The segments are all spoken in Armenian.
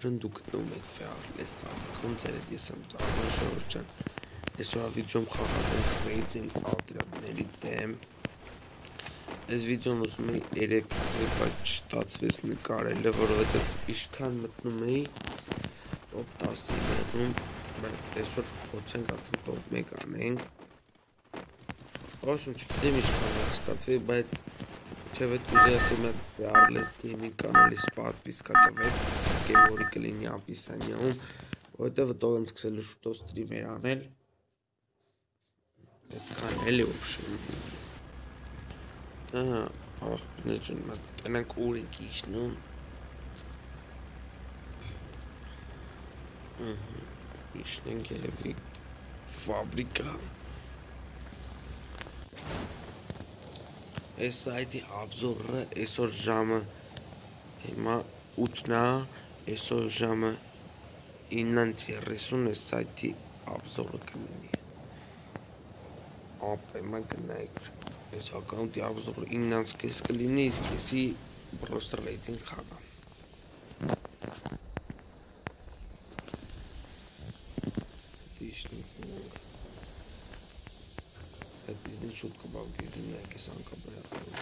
Ուրեմն դուք գտնում եք ֆեարլես տանիքում ձեր ես եմ տանում շորոջան այսօր վիդեոում խաղացենք ռեյտինգ ալտերնատիվների դեմ այս վիդեոն ուզում էի 3 ցույց բայց չստացվեց նկարելը որովհետև ինչքան մտնում էի top 10-ում բայց այսօր փորձենք արդեն top 1 անենք Ոչինչ չգիտեմ ինչքան ստացվի բայց Չեվետ ուզի ասեմ այդ ֆեարլես գեյմինգ կանալիս պատվիսկա տվեք գեյմորի կլինի ապիսանյաում որովհետև վտով եմ սկսելու շուտով ստրիմեր անել այդքան էլի օպշն աղբինը ջան տնենք ուր ենք իջնում իջնենք երևի ֆաբրիկա Այս սայթի обзորը այսօր ժամը հիմա 8-ն է, այսօր ժամը 9:30 այս սայթի обзորը կլինի։ Ապա գնայք այս ակաունտի обзորը 9:30 կլինի, իսկ էսի պրոստը ռեյտինգ խաղա։ Դիշնի շուտ կբաղկիրին այս անկապը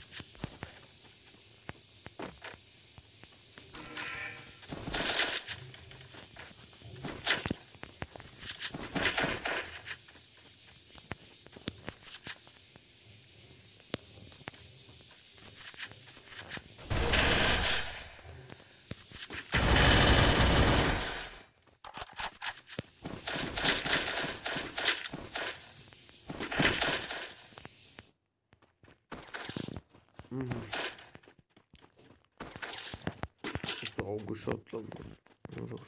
Augushatlan olur.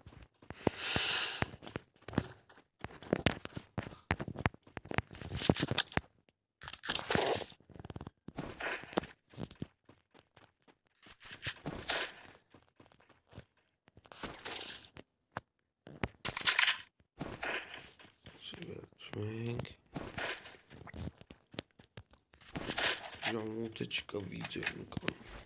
Jamutочка видеонка.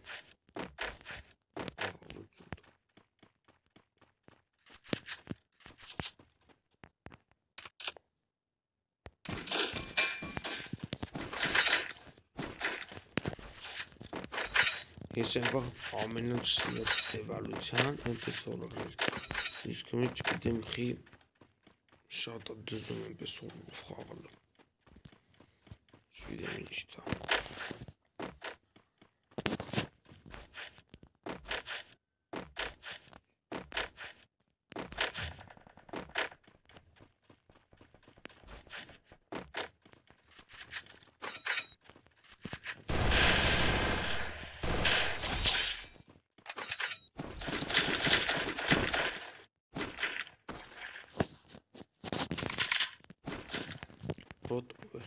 Ես այնվաղ ամենը չսիլեց սևալության, այնպես ոլորներ, իսկ հիմի չգիտեմ խի շատ դզում այնպես ոլորով խաղալը, չգիտեմ ինչ թա։ Rot over.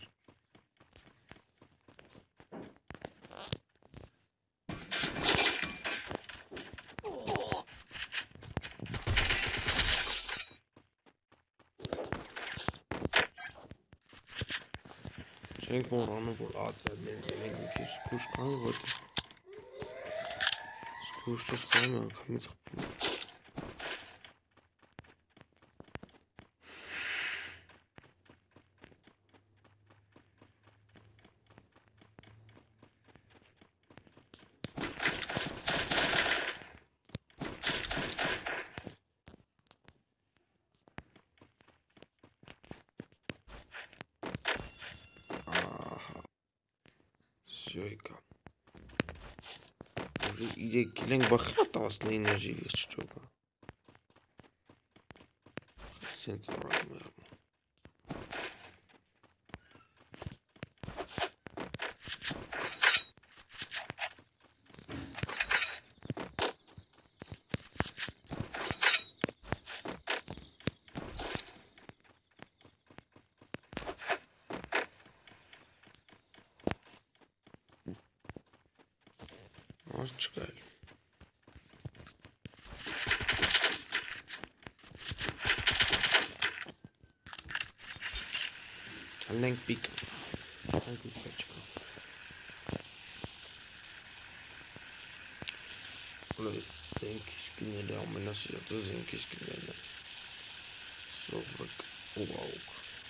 Չենք մոռանում, որ ադրատներն են մի քիչ զգուշ կան, որտեղ զգուշ չես խաղում անգամից խփում։ Եկա Ուժի 3 կիլ ենք բախա 19 ես չճոկա Սենց առակում է Չկայլ Հնենք պիկ Հնենք պիկ չկա Ունենք իսկ կիշկիների ամենասիրածը զենքիշկիներն են։ Սովրկ ուղաուկ։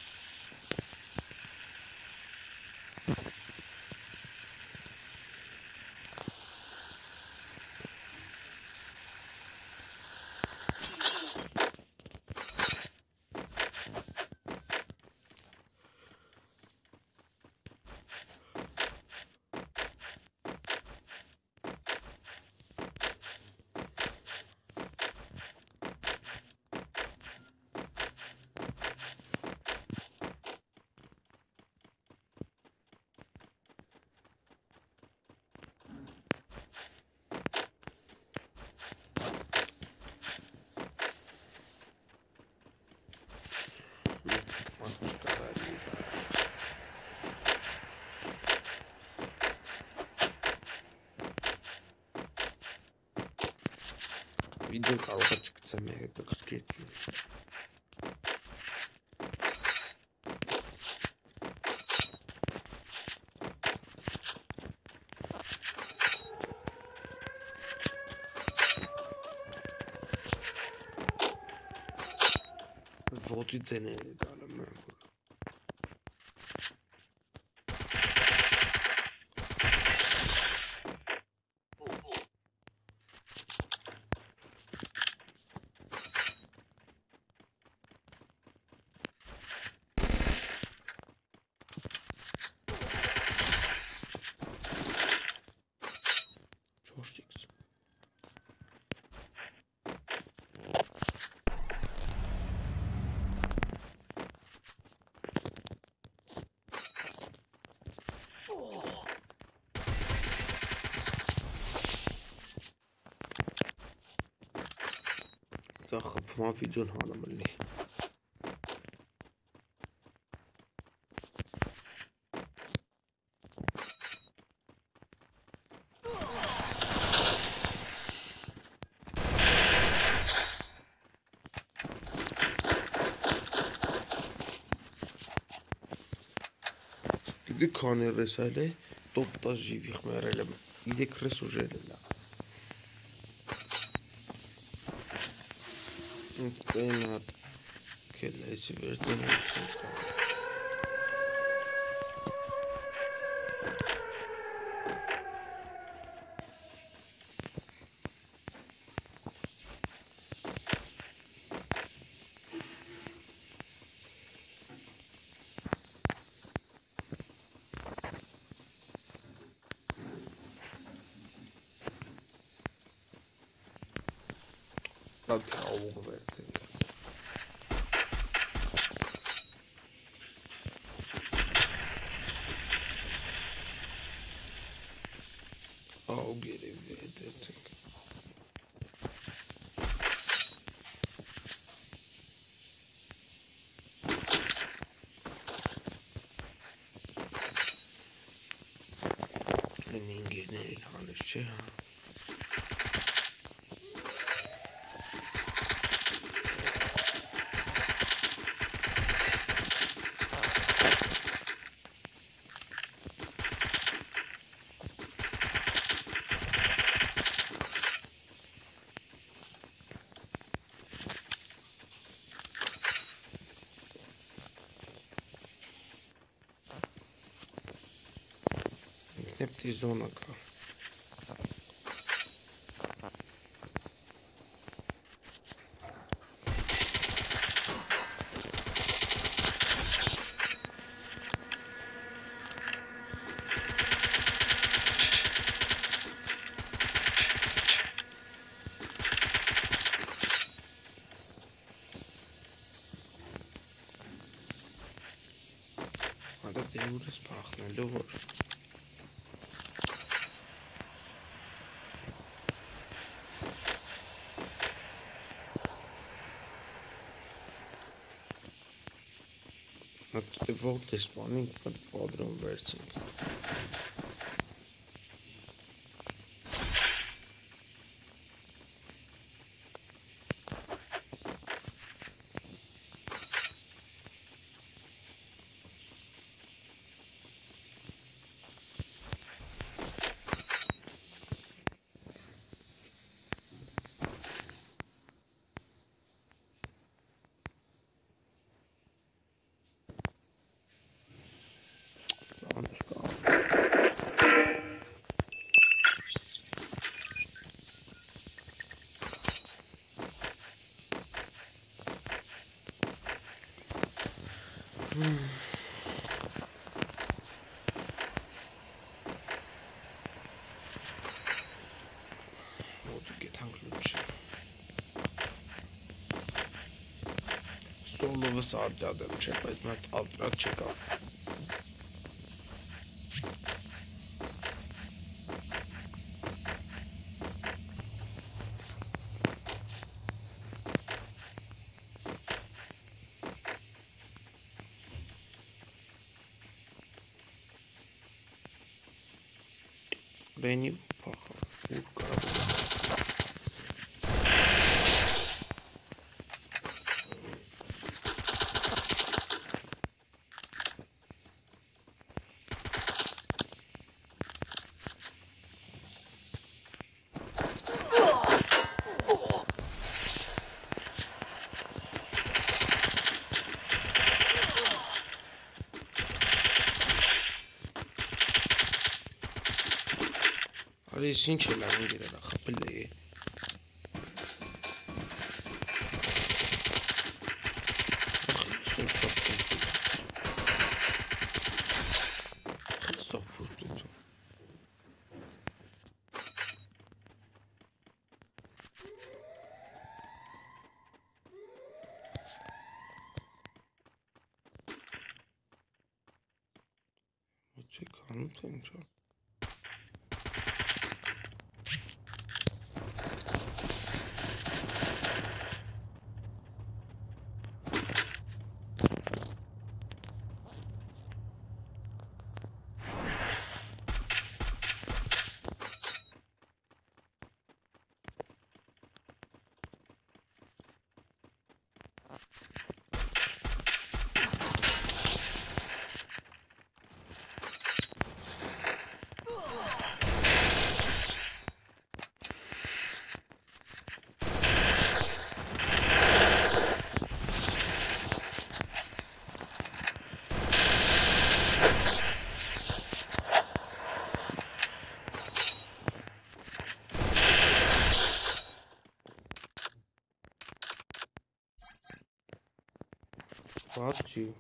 Video կարող է չգցեմ հետաքրքիր ջուր։ Ոտի ձեներ է դալում եմ։ Դա խփումա վիդեոն հանում լինի։ Գիտի քանի ռեսայլ է, տոպ 10 ժիվիխ մերել եմ, 3 ռես ուժել է լա։ Տեն հատ կել այսի վերդեն հատցենց կա։ Հատ հաղող վերցենք։ Աղող երևի հետ վերցենք։ Են ինգերներին հանես չէ հա։ Նեպտի զոնը կա։ Ադա դեուրս պախնելու որ Հատ ողտ է սպանինք, հատ պատրոն վերցինք։ Stolova saatlerden çek etmek altrak çek al. Benim Resin şeylerin girer kapılı. Got you.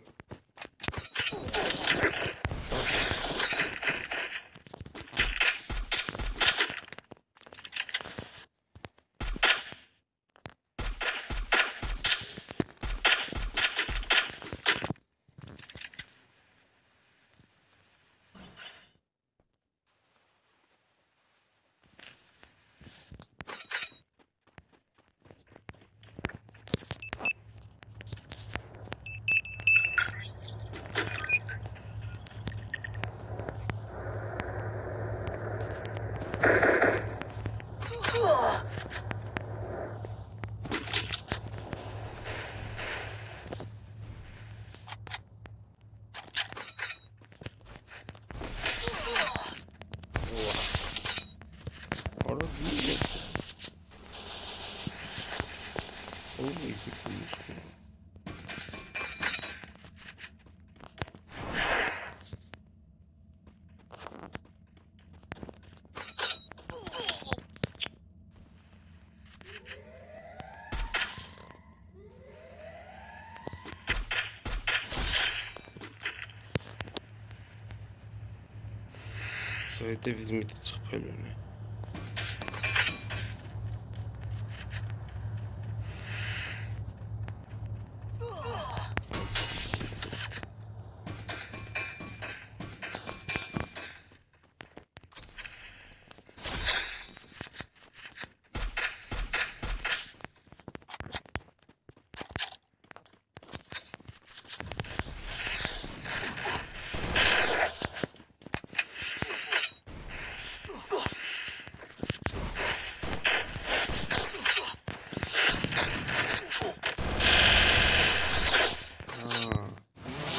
Совете візьміть цих пельменей.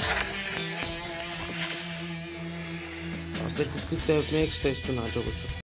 Să cu câte extra este în